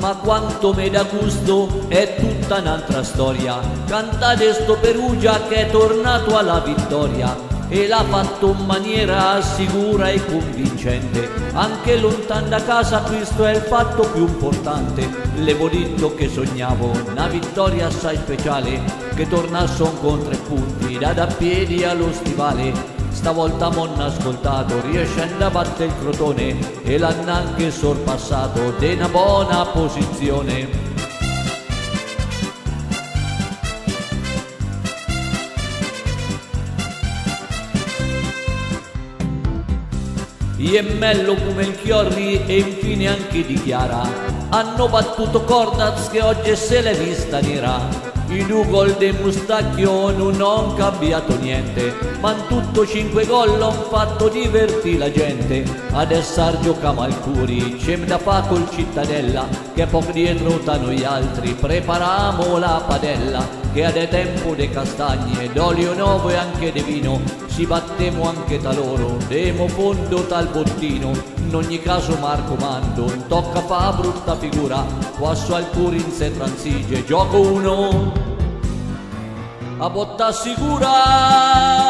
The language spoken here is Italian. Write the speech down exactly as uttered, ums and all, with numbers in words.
ma quanto me da gusto, è tutta un'altra storia. Cantate sto Perugia che è tornato alla vittoria e l'ha fatto in maniera sicura e convincente. Anche lontano da casa questo è il fatto più importante. Levo detto che sognavo una vittoria assai speciale, che tornasse con tre punti da da piedi allo stivale. Stavolta m'hanno ascoltato, riescendo a battere il Crotone e l'hanno anche sorpassato de una buona posizione. Iemmello come il Chiorri e infine anche Di Chiara hanno battuto Cordaz che oggi se l'è vista nera. I due gol de Mustacchio non hanno cambiato niente, ma in tutto cinque gol hanno fatto divertire la gente. Adesso giochiamo al Curi, c'è da fa col Cittadella, che poco dietro da noi altri prepariamo la padella, che ha de tempo de castagne, d'olio nuovo e anche de vino, si battemo anche da loro, demo fondo tal bottino. In ogni caso Marco Mando, tocca fa brutta figura, quasso al Curi in se transige, gioco uno a botta sicura.